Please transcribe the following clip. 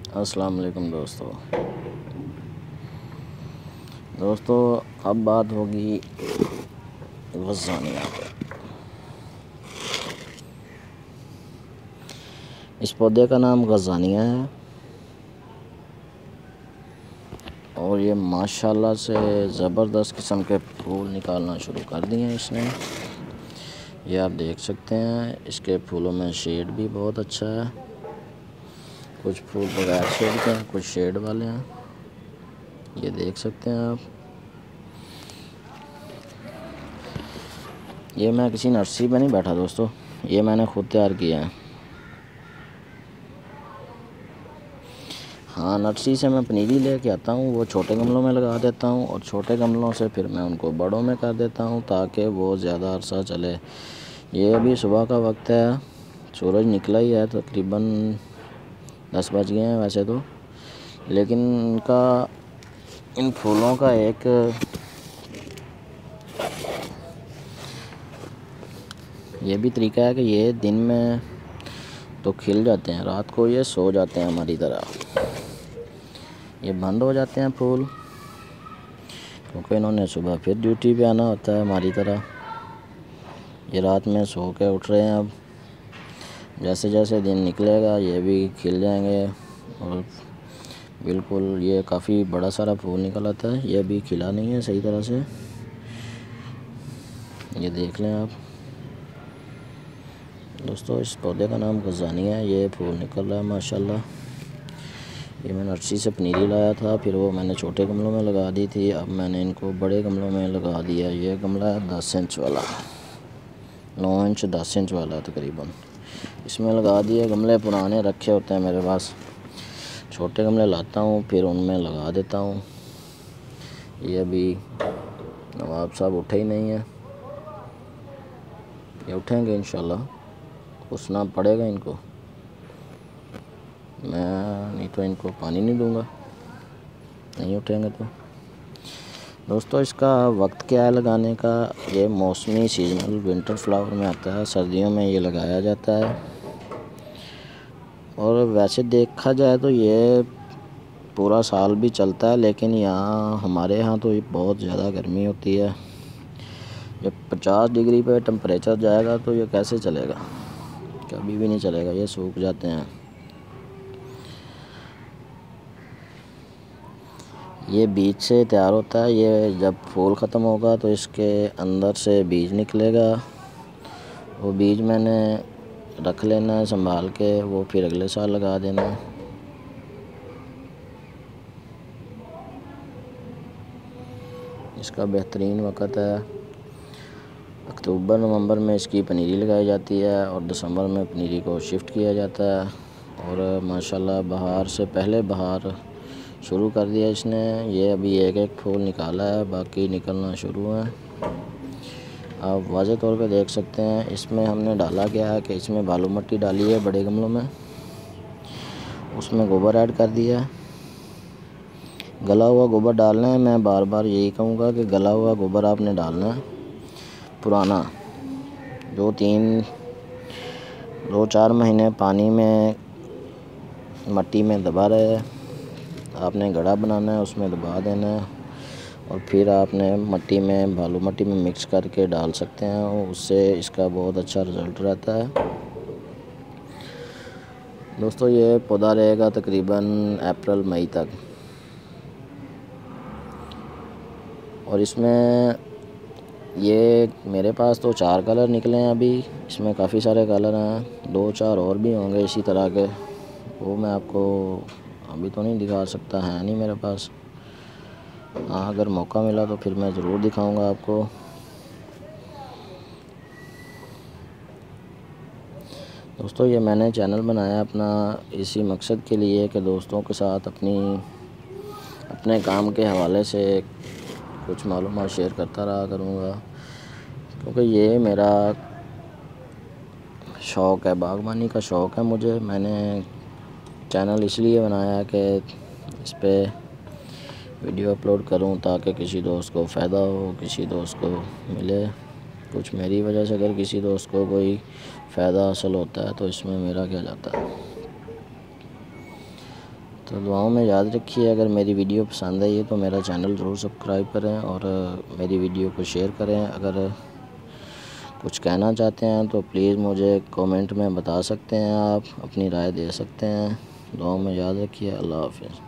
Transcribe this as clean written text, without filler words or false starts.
अस्सलाम वालेकुम दोस्तों अब बात होगी गज़ानिया पे। इस पौधे का नाम गज़ानिया है और ये माशाल्लाह से ज़बरदस्त किस्म के फूल निकालना शुरू कर दिए हैं इसने। ये आप देख सकते हैं, इसके फूलों में शेड भी बहुत अच्छा है। कुछ फूल बगैर शेड के हैं, कुछ शेड वाले हैं, ये देख सकते हैं आप। ये मैं किसी नर्सरी में नहीं बैठा दोस्तों, ये मैंने खुद तैयार किया है। हाँ, नर्सरी से मैं पनीरी लेके आता हूँ, वो छोटे गमलों में लगा देता हूँ और छोटे गमलों से फिर मैं उनको बड़ों में कर देता हूँ ताकि वो ज़्यादा अरसा चले। ये अभी सुबह का वक्त है, सूरज निकला ही है, तकरीबन 10 बज गए हैं वैसे तो, लेकिन इन फूलों का एक ये भी तरीका है कि ये दिन में तो खिल जाते हैं, रात को ये सो जाते हैं हमारी तरह। ये बंद हो जाते हैं फूल क्योंकि इन्होंने सुबह फिर ड्यूटी पे आना होता है हमारी तरह। ये रात में सो के उठ रहे हैं। अब जैसे जैसे दिन निकलेगा ये भी खिल जाएंगे और बिल्कुल ये काफ़ी बड़ा सारा फूल निकल आता है। ये भी खिला नहीं है सही तरह से, ये देख लें आप दोस्तों। इस पौधे का नाम गज़ानिया है। ये फूल निकल रहा है माशाल्लाह। ये मैं नर्सरी से पनीरी लाया था, फिर वो मैंने छोटे गमलों में लगा दी थी, अब मैंने इनको बड़े गमलों में लगा दिया। ये गमला है 10 इंच वाला, 9 इंच 10 इंच वाला तकरीबन, इसमें लगा दिए। गमले पुराने रखे होते हैं मेरे पास, छोटे गमले लाता हूँ फिर उनमें लगा देता हूँ। ये अभी नवाब साहब उठे ही नहीं है, ये उठेंगे इंशाल्लाह, उठना पड़ेगा इनको, मैं नहीं तो इनको पानी नहीं दूंगा, नहीं उठेंगे तो। दोस्तों इसका वक्त क्या है लगाने का, ये मौसमी सीजनल विंटर फ्लावर में आता है, सर्दियों में ये लगाया जाता है। और वैसे देखा जाए तो ये पूरा साल भी चलता है, लेकिन यहाँ हमारे यहाँ तो बहुत ज़्यादा गर्मी होती है। जब 50 डिग्री पे टेम्परेचर जाएगा तो ये कैसे चलेगा, कभी भी नहीं चलेगा, ये सूख जाते हैं। ये बीज से तैयार होता है, ये जब फूल ख़त्म होगा तो इसके अंदर से बीज निकलेगा। वो बीज मैंने रख लेना है संभाल के, वो फिर अगले साल लगा देना है। इसका बेहतरीन वक़्त है, अक्टूबर नवंबर में इसकी पनीरी लगाई जाती है और दिसंबर में पनीरी को शिफ्ट किया जाता है। और माशाल्लाह बहार से पहले बहार शुरू कर दिया इसने। ये अभी एक एक फूल निकाला है, बाकी निकलना शुरू है। आप वाज़े तौर पे देख सकते हैं। इसमें हमने डाला क्या है कि इसमें बालू मिट्टी डाली है बड़े गमलों में, उसमें गोबर ऐड कर दिया है। गला हुआ गोबर डालना है, मैं बार बार यही कहूँगा कि गला हुआ गोबर आपने डालना है, पुराना जो 2-4 महीने पानी में मिट्टी में दबा रहे हैं, आपने गड़ा बनाना है, उसमें दबा देना है और फिर आपने मिट्टी में बालू मिट्टी में मिक्स करके डाल सकते हैं, उससे इसका बहुत अच्छा रिज़ल्ट रहता है। दोस्तों ये पौधा रहेगा तकरीबन अप्रैल मई तक और इसमें ये मेरे पास तो 4 कलर निकले हैं अभी, इसमें काफ़ी सारे कलर हैं, 2-4 और भी होंगे इसी तरह के, वो मैं आपको अभी तो नहीं दिखा सकता, है नहीं मेरे पास। हाँ, अगर मौका मिला तो फिर मैं ज़रूर दिखाऊंगा आपको। दोस्तों ये मैंने चैनल बनाया अपना इसी मकसद के लिए कि दोस्तों के साथ अपने काम के हवाले से कुछ मालूमात शेयर करता रहा करूँगा, क्योंकि ये मेरा शौक़ है, बागबानी का शौक़ है मुझे। मैंने चैनल इसलिए बनाया कि इस पे वीडियो अपलोड करूं ताकि किसी दोस्त को फ़ायदा हो, किसी दोस्त को मिले कुछ। मेरी वजह से अगर किसी दोस्त को कोई फ़ायदा हासिल होता है तो इसमें मेरा क्या जाता है। तो दुआओं में याद रखिए। अगर मेरी वीडियो पसंद आई है तो मेरा चैनल ज़रूर सब्सक्राइब करें और मेरी वीडियो को शेयर करें। अगर कुछ कहना चाहते हैं तो प्लीज़ मुझे कमेंट में बता सकते हैं, आप अपनी राय दे सकते हैं। दुआओं में याद रखिए। अल्लाह हाफ़िज़।